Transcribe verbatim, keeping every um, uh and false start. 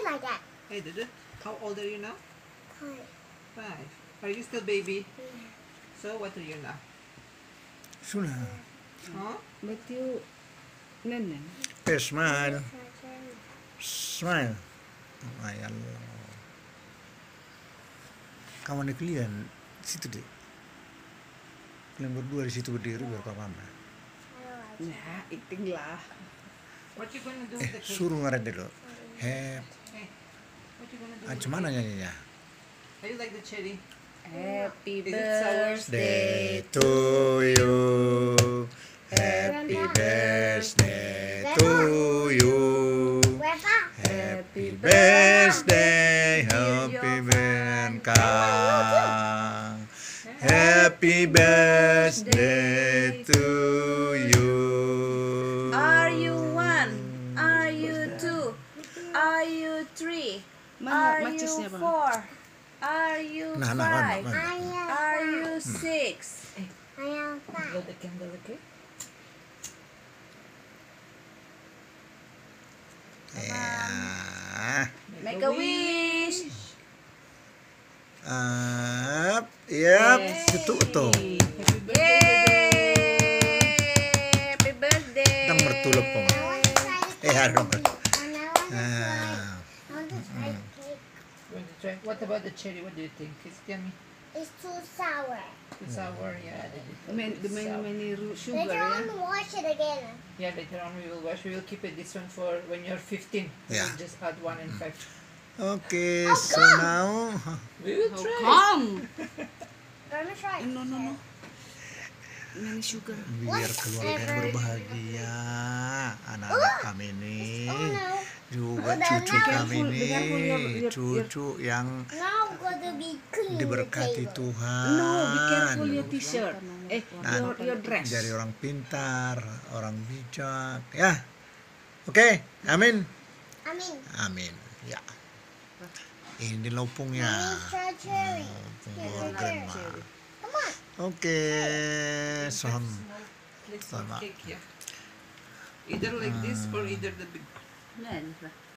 like that. Hey, did it? How old are you now? Five. Five. Are you still baby? Yeah. So what are you now? Sudah. Huh? But you, Nenen. Eh, smile. Surgery. Smile. Ay, Allah. Kawan kalian situ deh. Kalian berdua di situ berdiri biar papa mama. I don't like Nah, iting lah. What you gonna do Eh, with the cake? suruh ngaret dulu. Hep. Hey, what you gonna do Ah, with the cuman cake? nyanyinya. How you like the cherry? Happy Is it sour? birthday. Day to you. Happy birthday to you. Grandpa. Happy birthday, happy birthday. Happy birthday to you. Are you one? Are you two? Are you three? Are you four? Are you Nah, nah, nah, five? nah, nah. I am Are five. you six? I am five. Blow the candle, okay? Ya. Make a wish. Up, yap, Yay. itu tuh. Happy birthday. Yay! Happy birthday. Tang bertulap po. I want to try the Eh, harus cake. dong. And I want to try. Ah, I want to try the cake. You want to try? What about the cherry? What do you think? It's yummy. It's too sour. It's sour, yeah. The, the, Man, the it's many sour. many ru- sugar, Later yeah. on, wash it again. Yeah, later on we will wash. We will keep it this one for when you're fifteen. Yeah. We'll just add one and five. Oke, so now We will How try. come? Gonna try. No, no, no. Many sugar. biar keluarga yang berbahagia, anak-anak kami ini, Oh no. juga Udah, cucu now. kami Be ini, careful, your- your- cucu yang Now I'm gonna be clean diberkati the table. Tuhan. No, be careful your t-shirt. Eh, Nah, your your dress. Jadi orang pintar, orang bijak, ya. Oke, amin, I mean, amin, ya. Ini laupungnya. I try cherry. Laupung Here, Morgan, here. Ma. Come on. Oke, son. Let's Sama. cake, yeah. Either like this or either the big. Yan.